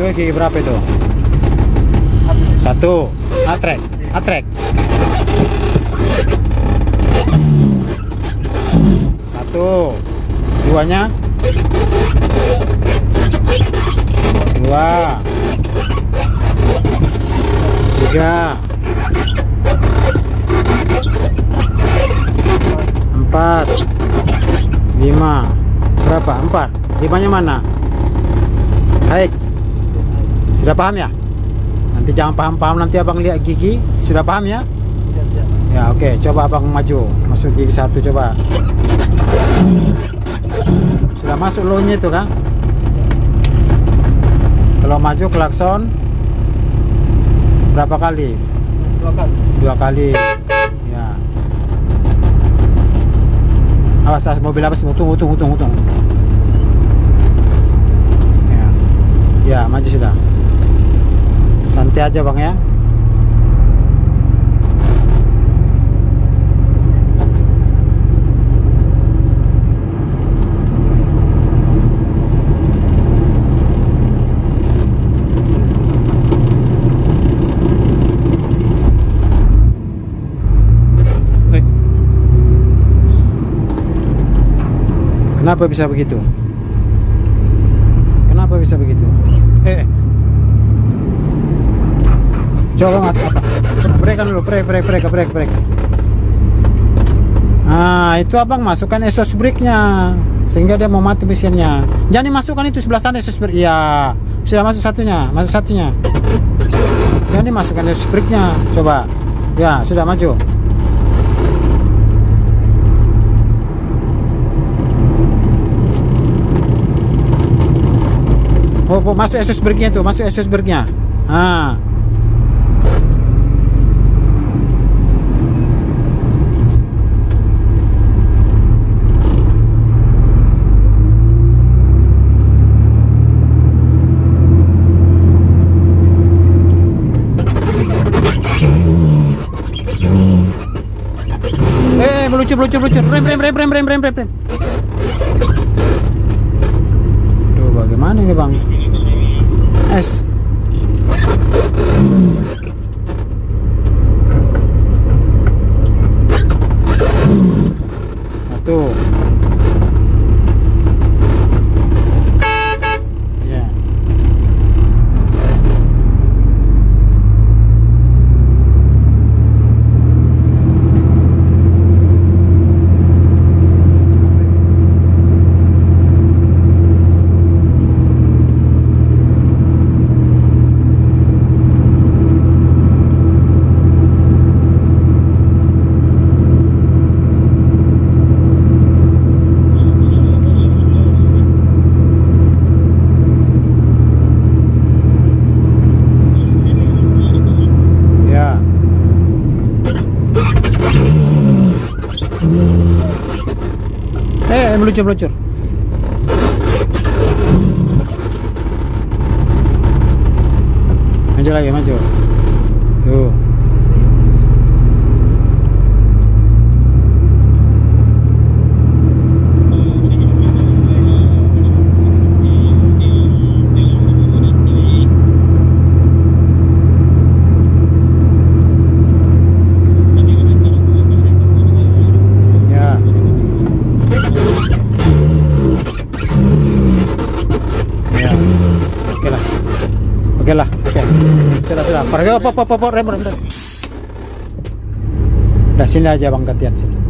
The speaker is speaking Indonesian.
Itu gigi berapa itu? Satu. Atrek. Satu. Duanya? Dua. Tiga. Empat. Lima. Berapa? Empat. Limanya mana? Baik. Sudah paham ya? Nanti jangan paham-paham, nanti abang lihat gigi. Sudah paham ya? Ya oke, coba abang maju. Masuk gigi satu coba. Sudah masuk low-nya itu kan? Kalau maju klakson berapa kali? 2 kali. Ya. Awas mobil apa sih? Tunggu. Ya, maju sudah. Santai aja bang ya. Kenapa bisa begitu? Coba mati apa? Brek kan dulu, brek. Nah, itu abang masukkan exhaust brake-nya sehingga dia mau mati mesinnya. Jangan dimasukkan itu sebelah sana exhaust brake. Iya, sudah masuk satunya. Jangan dimasukkan exhaust brake-nya. Coba. Ya, sudah maju. Oh, masuk exhaust brake-nya tuh, Ah. Meluncur. Rem. Aduh, bagaimana ini bang? Satu. Ya. Meluncur. Maju. Tuh. Oke lah. Sudah. Pergi rem. Udah sini aja bang gantian sini.